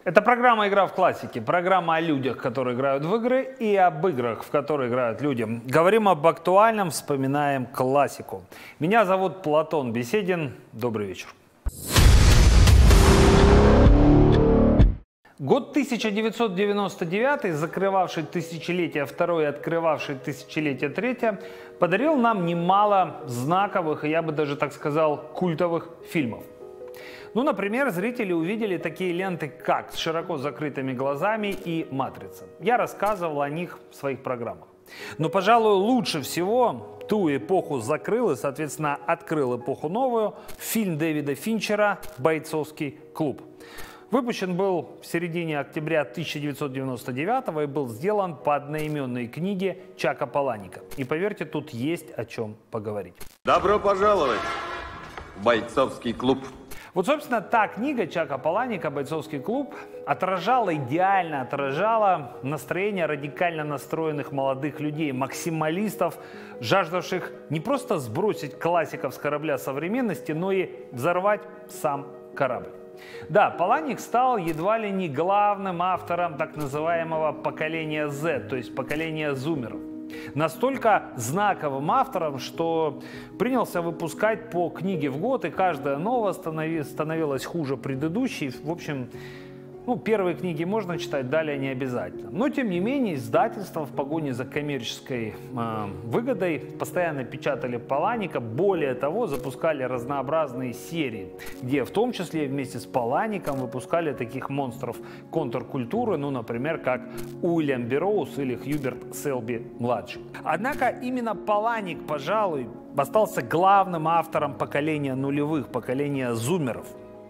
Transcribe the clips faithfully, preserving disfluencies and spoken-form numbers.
Это программа «Игра в классике», программа о людях, которые играют в игры, и об играх, в которые играют люди. Говорим об актуальном, вспоминаем классику. Меня зовут Платон Беседин. Добрый вечер. Год тысяча девятьсот девяносто девятый, закрывавший тысячелетие второе и открывавший тысячелетие третье, подарил нам немало знаковых, и я бы даже так сказал, культовых фильмов. Ну, например, зрители увидели такие ленты, как «С широко закрытыми глазами» и «Матрица». Я рассказывал о них в своих программах. Но, пожалуй, лучше всего ту эпоху закрыл и, соответственно, открыл эпоху новую фильм Дэвида Финчера «Бойцовский клуб». Выпущен был в середине октября тысяча девятьсот девяносто девятого и был сделан по одноименной книге Чака Паланика. И поверьте, тут есть о чем поговорить. Добро пожаловать в «Бойцовский клуб». Вот, собственно, та книга Чака Паланика «Бойцовский клуб» отражала, идеально отражала настроение радикально настроенных молодых людей, максималистов, жаждавших не просто сбросить классиков с корабля современности, но и взорвать сам корабль. Да, Паланик стал едва ли не главным автором так называемого поколения Z, то есть поколения зумеров. Настолько знаковым автором, что принялся выпускать по книге в год, и каждая новая становилась хуже предыдущей. В общем, ну, первые книги можно читать, далее не обязательно. Но, тем не менее, издательства в погоне за коммерческой э, выгодой постоянно печатали Паланика. Более того, запускали разнообразные серии, где в том числе вместе с Палаником выпускали таких монстров контркультуры, ну, например, как Уильям Берроуз или Хьюберт Селби-младший. Однако именно Паланик, пожалуй, остался главным автором поколения нулевых, поколения зумеров.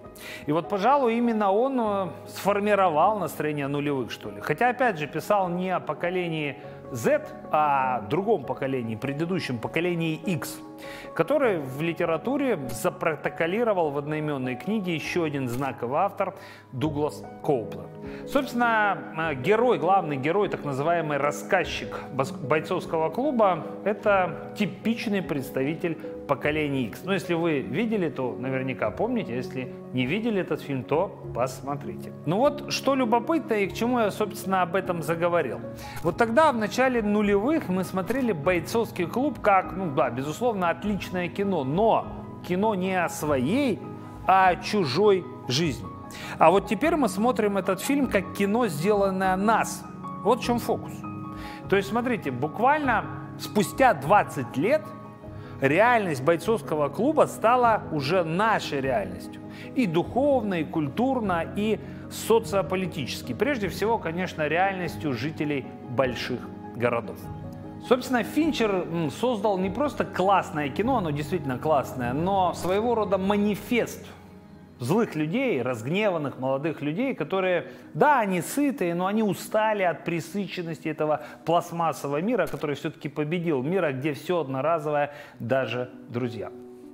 И вот, пожалуй, именно он сформировал настроение нулевых, что ли. Хотя, опять же, писал не о поколении Z, а о другом поколении, предыдущем поколении X, который в литературе запротоколировал в одноименной книге еще один знаковый автор Дуглас Коупленд. Собственно, герой, главный герой, так называемый рассказчик бойцовского клуба, это типичный представитель поколения X. Но если вы видели, то наверняка помните, если не видели этот фильм, то посмотрите. Ну вот, что любопытно и к чему я, собственно, об этом заговорил. Вот тогда, в начале нулевых, мы смотрели «Бойцовский клуб» как, ну да, безусловно, отличное кино, но кино не о своей, а о чужой жизни. А вот теперь мы смотрим этот фильм как кино, сделанное о нас. Вот в чем фокус. То есть, смотрите, буквально спустя двадцать лет реальность бойцовского клуба стала уже нашей реальностью. И духовно, и культурно, и социополитически. Прежде всего, конечно, реальностью жителей больших городов. Собственно, Финчер создал не просто классное кино, оно действительно классное, но своего рода манифест злых людей, разгневанных молодых людей, которые, да, они сытые, но они устали от пресыщенности этого пластмассового мира, который все-таки победил, мира, где все одноразовое, даже друзья.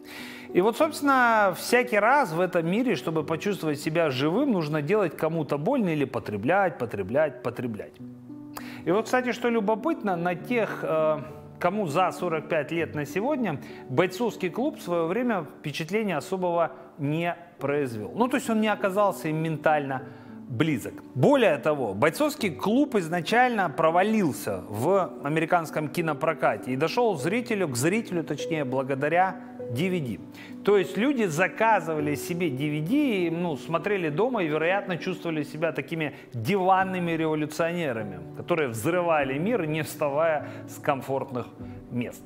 И вот, собственно, всякий раз в этом мире, чтобы почувствовать себя живым, нужно делать кому-то больно или потреблять, потреблять, потреблять. И вот, кстати, что любопытно, на тех, э, кому за сорок пять лет на сегодня, бойцовский клуб в свое время впечатления особого не произвел. Ну, то есть он не оказался им ментально близок. Более того, бойцовский клуб изначально провалился в американском кинопрокате и дошел зрителю, к зрителю, точнее, благодаря ди ви ди. То есть люди заказывали себе ди ви ди и, ну, смотрели дома и, вероятно, чувствовали себя такими диванными революционерами, которые взрывали мир, не вставая с комфортных мест.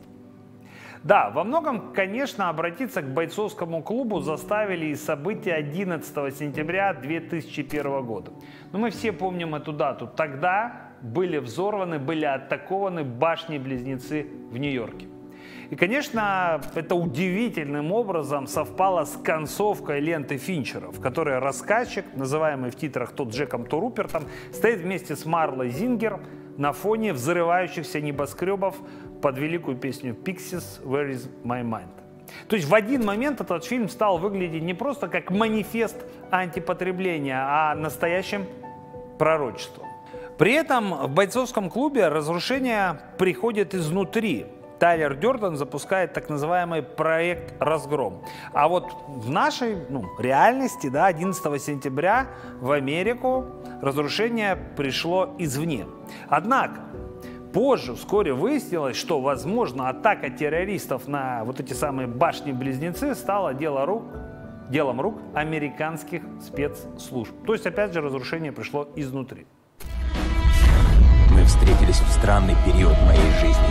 Да, во многом, конечно, обратиться к бойцовскому клубу заставили и события одиннадцатого сентября две тысячи первого года. Но мы все помним эту дату. Тогда были взорваны, были атакованы башни-близнецы в Нью-Йорке. И, конечно, это удивительным образом совпало с концовкой ленты Финчера, в которой рассказчик, называемый в титрах то Джеком, то Рупертом, стоит вместе с Марлой Зингер на фоне взрывающихся небоскребов под великую песню Pixies «Where is my mind?». То есть в один момент этот фильм стал выглядеть не просто как манифест антипотребления, а настоящим пророчеством. При этом в бойцовском клубе разрушение приходит изнутри. Тайлер Дёрден запускает так называемый проект «Разгром». А вот в нашей ну, реальности, да, одиннадцатого сентября в Америку разрушение пришло извне. Однако позже вскоре выяснилось, что, возможно, атака террористов на вот эти самые башни-близнецы стала дело рук, делом рук американских спецслужб. То есть, опять же, разрушение пришло изнутри. Мы встретились в странный период моей жизни.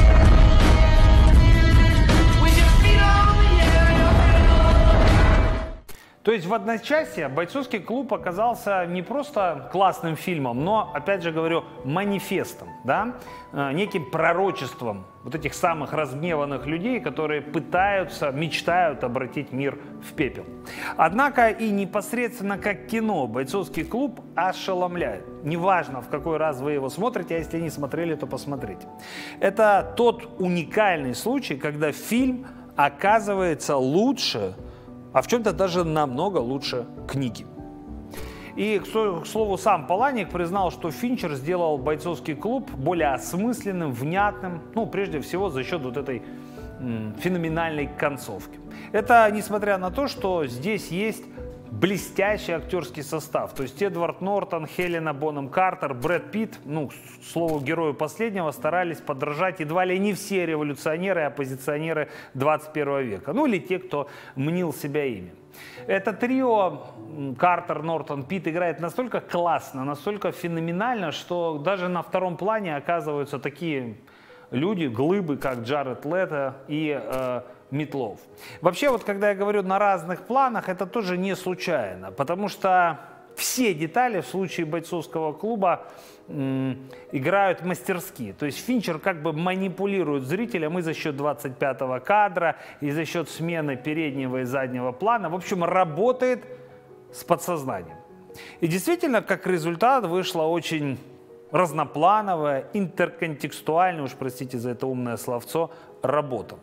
То есть в одночасье «Бойцовский клуб» оказался не просто классным фильмом, но, опять же говорю, манифестом, да? Неким пророчеством вот этих самых разгневанных людей, которые пытаются, мечтают обратить мир в пепел. Однако и непосредственно как кино «Бойцовский клуб» ошеломляет. Неважно, в какой раз вы его смотрите, а если не смотрели, то посмотрите. Это тот уникальный случай, когда фильм оказывается лучше, а в чем-то даже намного лучше книги. И, к слову, сам Паланик признал, что Финчер сделал «Бойцовский клуб» более осмысленным, внятным, ну, прежде всего, за счет вот этой м, феноменальной концовки. Это несмотря на то, что здесь есть блестящий актерский состав. То есть Эдвард Нортон, Хелена Бонем Картер, Брэд Питт, ну, к слову, герою последнего, старались подражать едва ли не все революционеры и оппозиционеры двадцать первого века. Ну, или те, кто мнил себя ими. Это трио Картер, Нортон, Питт играет настолько классно, настолько феноменально, что даже на втором плане оказываются такие люди, глыбы, как Джаред Лето и э, Митлов. Вообще, вот когда я говорю на разных планах, это тоже не случайно, потому что все детали в случае «Бойцовского клуба» м, играют мастерски. То есть Финчер как бы манипулирует зрителем и за счет двадцать пятого кадра, и за счет смены переднего и заднего плана. В общем, работает с подсознанием. И действительно, как результат, вышла очень разноплановая, интерконтекстуальная, уж простите за это умное словцо, работа.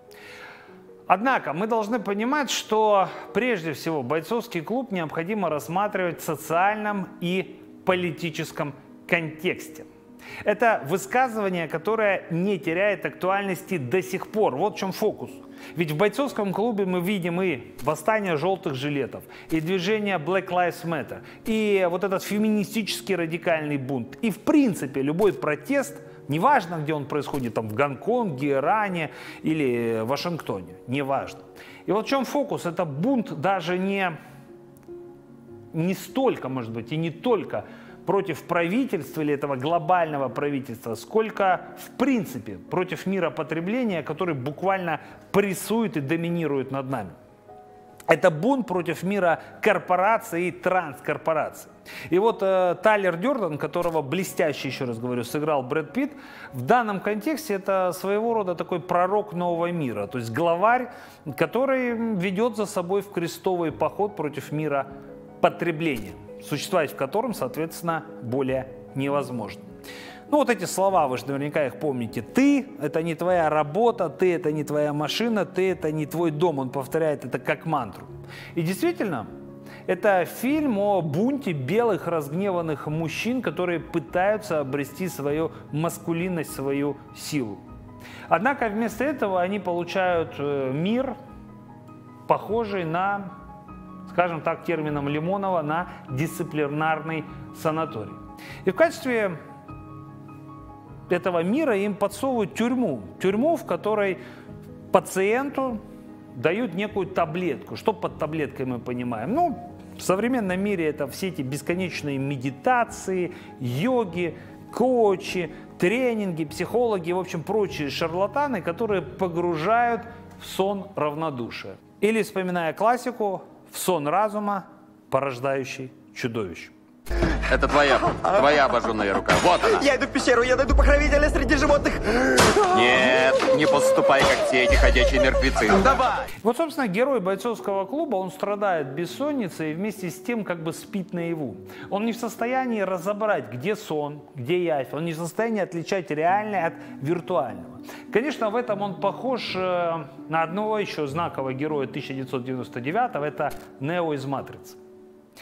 Однако мы должны понимать, что прежде всего «Бойцовский клуб» необходимо рассматривать в социальном и политическом контексте. Это высказывание, которое не теряет актуальности до сих пор. Вот в чем фокус. Ведь в «Бойцовском клубе» мы видим и восстание желтых жилетов, и движение Black Lives Matter, и вот этот феминистический радикальный бунт. И в принципе любой протест, неважно, где он происходит, там в Гонконге, Иране или Вашингтоне, неважно. И вот в чем фокус, это бунт даже не, не столько, может быть, и не только против правительства или этого глобального правительства, сколько в принципе против мира потребления, который буквально прессует и доминирует над нами. Это бунт против мира корпораций и транскорпораций. И вот э, Тайлер Дёрден, которого блестяще, еще раз говорю, сыграл Брэд Питт, в данном контексте это своего рода такой пророк нового мира, то есть главарь, который ведет за собой в крестовый поход против мира потребления, существовать в котором, соответственно, более невозможно. Ну вот эти слова, вы же наверняка их помните. Ты – это не твоя работа, ты – это не твоя машина, ты – это не твой дом. Он повторяет это как мантру. И действительно, это фильм о бунте белых разгневанных мужчин, которые пытаются обрести свою маскулинность, свою силу. Однако вместо этого они получают мир, похожий на, скажем так, термином Лимонова, на дисциплинарный санаторий. И в качестве этого мира им подсовывают тюрьму. Тюрьму, в которой пациенту дают некую таблетку. Что под таблеткой мы понимаем? Ну, в современном мире это все эти бесконечные медитации, йоги, коучи, тренинги, психологи, в общем, прочие шарлатаны, которые погружают в сон равнодушия. Или, вспоминая классику, в сон разума, порождающий чудовище. Это твоя, твоя обожженная рука. Вот она. Я иду в пещеру, я найду покровителя среди животных. Нет, не поступай, как все эти ходячие мертвецы. Давай. Вот, собственно, герой «Бойцовского клуба», он страдает бессонницей и вместе с тем как бы спит наяву. Он не в состоянии разобрать, где сон, где явь. Он не в состоянии отличать реальное от виртуального. Конечно, в этом он похож э, на одного еще знакового героя тысяча девятьсот девяносто девятого, это Нео из «Матрицы».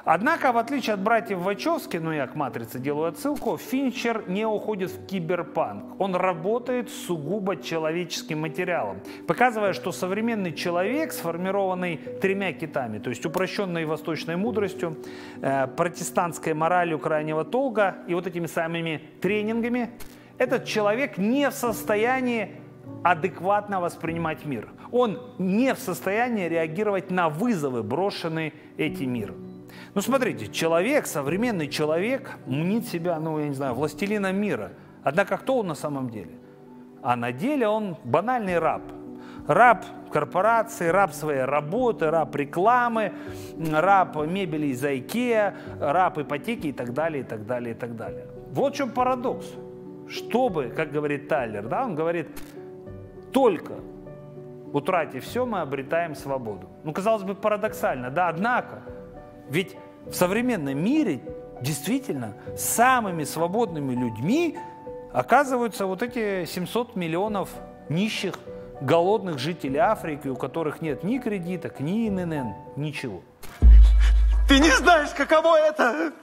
Однако, в отличие от братьев Вачовски, ну я к «Матрице» делаю отсылку, Финчер не уходит в киберпанк. Он работает с сугубо человеческим материалом, показывая, что современный человек, сформированный тремя китами, то есть упрощенной восточной мудростью, э, протестантской моралью крайнего толка и вот этими самыми тренингами, этот человек не в состоянии адекватно воспринимать мир. Он не в состоянии реагировать на вызовы, брошенные этим миром. Ну, смотрите, человек, современный человек, мнит себя, ну, я не знаю, властелином мира. Однако кто он на самом деле? А на деле он банальный раб. Раб корпорации, раб своей работы, раб рекламы, раб мебели из IKEA, раб ипотеки и так далее, и так далее, и так далее. Вот в чем парадокс. Чтобы, как говорит Тайлер, да, он говорит, только утратив все, мы обретаем свободу. Ну, казалось бы, парадоксально, да, однако, ведь в современном мире действительно самыми свободными людьми оказываются вот эти семьсот миллионов нищих, голодных жителей Африки, у которых нет ни кредиток, ни эн эн эн, ничего. Ты не знаешь, каково это!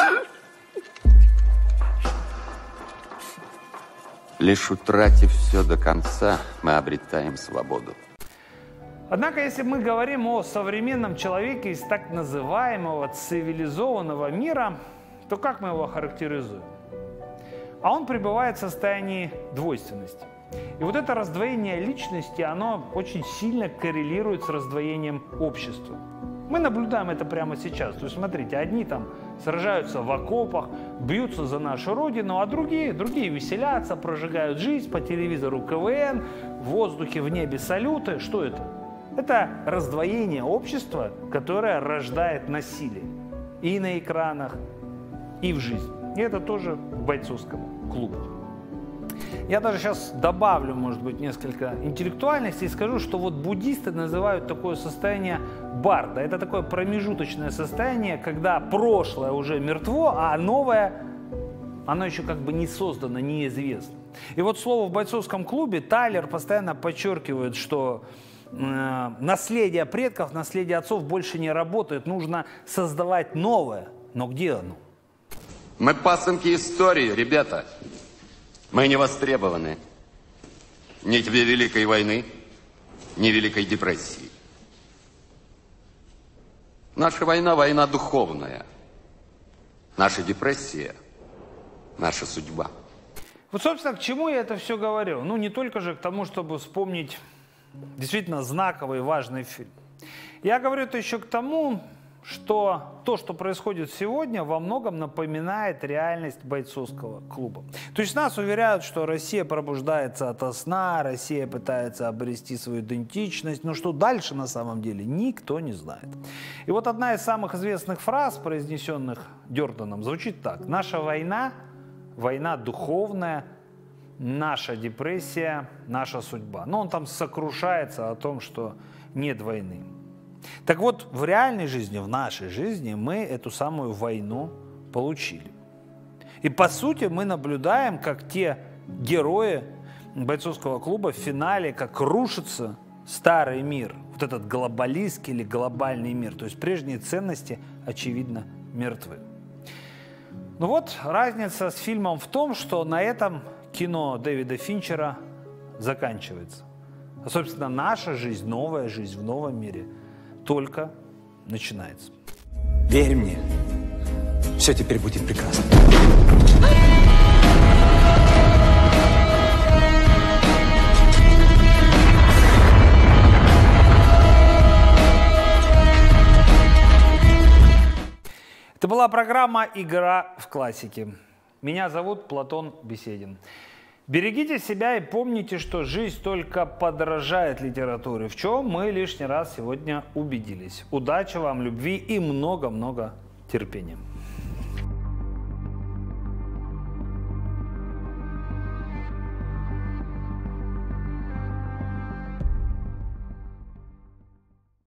Лишь утратив все до конца, мы обретаем свободу. Однако, если мы говорим о современном человеке из так называемого цивилизованного мира, то как мы его характеризуем? А он пребывает в состоянии двойственности. И вот это раздвоение личности, оно очень сильно коррелирует с раздвоением общества. Мы наблюдаем это прямо сейчас. То есть, смотрите, одни там сражаются в окопах, бьются за нашу родину, а другие, другие веселятся, прожигают жизнь, по телевизору ка вэ эн, в воздухе, в небе салюты. Что это? Это раздвоение общества, которое рождает насилие и на экранах, и в жизни. И это тоже в бойцовском клубе. Я даже сейчас добавлю, может быть, несколько интеллектуальностей и скажу, что вот буддисты называют такое состояние барда. Это такое промежуточное состояние, когда прошлое уже мертво, а новое, оно еще как бы не создано, неизвестно. И вот слово в бойцовском клубе Тайлер постоянно подчеркивает, что э, наследие предков, наследие отцов больше не работает, нужно создавать новое. Но где оно? Мы пасынки истории, ребята. Мы не востребованы ни две Великой войны, ни Великой депрессии. Наша война – война духовная. Наша депрессия – наша судьба. Вот, собственно, к чему я это все говорю? Ну, не только же к тому, чтобы вспомнить действительно знаковый и важный фильм. Я говорю это еще к тому, что то, что происходит сегодня, во многом напоминает реальность бойцовского клуба. То есть нас уверяют, что Россия пробуждается ото сна, Россия пытается обрести свою идентичность, но что дальше на самом деле никто не знает. И вот одна из самых известных фраз, произнесенных Дёрданом, звучит так: «Наша война, война духовная, наша депрессия, наша судьба». Но он там сокрушается о том, что нет войны. Так вот, в реальной жизни, в нашей жизни мы эту самую войну получили. И по сути мы наблюдаем, как те герои бойцовского клуба в финале, как рушится старый мир, вот этот глобалистский или глобальный мир. То есть прежние ценности, очевидно, мертвы. Ну вот, разница с фильмом в том, что на этом кино Дэвида Финчера заканчивается. А, собственно, наша жизнь, новая жизнь в новом мире только начинается. Верь мне, все теперь будет прекрасно. Это была программа «Игра в классике». Меня зовут Платон Беседин. Берегите себя и помните, что жизнь только подражает литературе, в чем мы лишний раз сегодня убедились. Удачи вам, любви и много-много терпения.